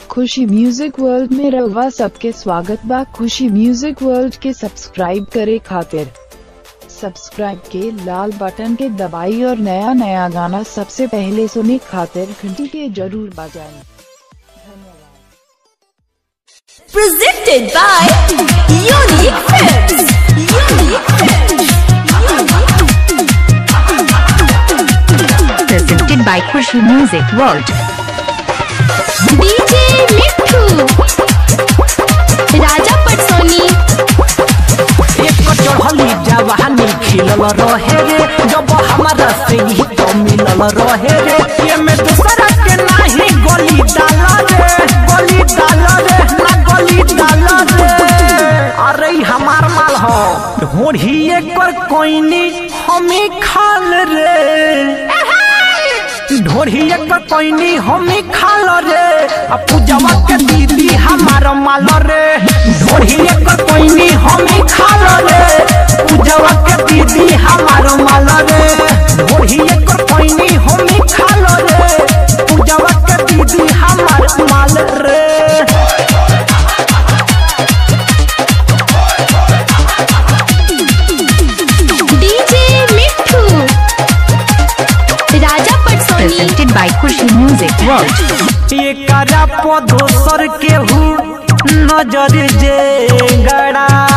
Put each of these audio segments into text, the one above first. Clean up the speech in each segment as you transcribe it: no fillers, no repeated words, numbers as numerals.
खुशी music world में रवा सबके स्वागत बा। खुशी म्यूजिक वर्ल्ड के सब्सक्राइब करे खातिर सब्सक्राइब के लाल बटन के दबाई और नया नया गाना सबसे पहले सुने खातिर घंटी के जरूर बजाएं। धन्यवाद। Presented by Unique Films. Presented by Khushi Music World. DJ मिट्ठू, राजा पटसोनी। एक चढ़ली जवानी खिलल रहे रे, जब हमारा से ही तो मिलल रहे रे। ये में दूसरा के नहीं गली डाल रे, गली डाल रे, ना गली डाल रे। अरे हमार माल हो ढोढ़ी एकर कोइनी हमी खाल रे, ढोढ़ी एकर कोइनी हमी खाल रे। अब पूजवा के दीदी हमार माल रे, ढोढ़ी एकर कोइनी हमी खाल रे। पूजवा के दीदी हमार माल रे, ढोढ़ी एकर कोइनी हमी खाल रे। पूजवा के दीदी हमार माल रे। Presented by Khushi Music World. ये करा दोसर के हूँ नजर जे गड़ाई,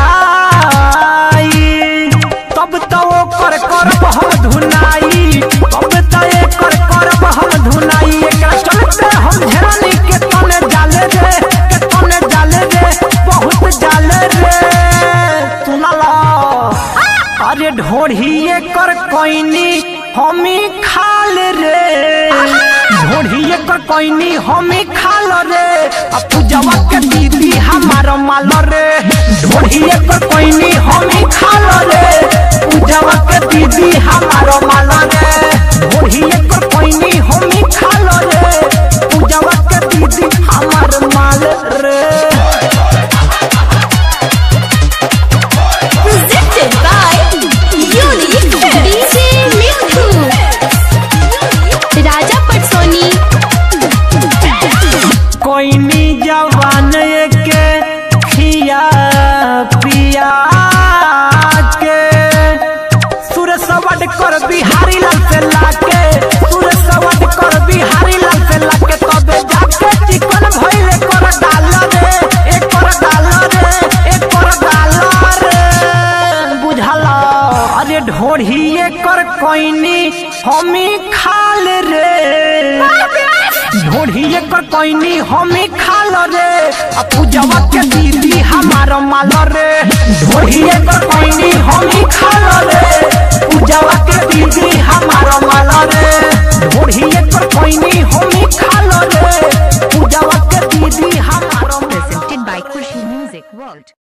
तब तो ओकर करब हम धुनाई, तब तो एकर करब हम धुनाई। एकरा चलते हम झरानी के तने जाले रे, के तने जाले रे, बहुत जाले रे। सुनला अरे ढोढ़ी एकर कोइनी हमी खाल रे, ढोढ़ी एकर कोइनी हमी खाल रे। अब पूजवा के दीदी हमार माल रे, ढोढ़ी एकर कोइनी हमी खाल रे। पूजवा के दीदी हमार माल रे, ढोढ़ी एकर कोइनी हमी खाल रे। पूजवा के दीदी हमार माल रे। Presented by Unique Films. DJ मिट्ठू, राजा पटसोनी। कोइनी जवान के खिया पिया के, सुर सवड कर बिहारी लाल से लाके, सुर सवड कर बिहारी लाल से लाके। तबे जाके चिकन भइले कर डाल रे, एकर डाल रे, एकर डाल रे। बुझला अरे ढोढ़ी एकर कोइनी हमी खाल रे, ढोढ़ी एकर कोइनी हमी खाल रे। अब पूजवा के दीदी हमार माल रे, ढोढ़ी एकर कोइनी हमी खाल रे। पूजवा के दीदी हमार माल रे, ढोढ़ी एकर कोइनी हमी खाल रे। पूजवा के दीदी हमार। Presented by Khushi Music World.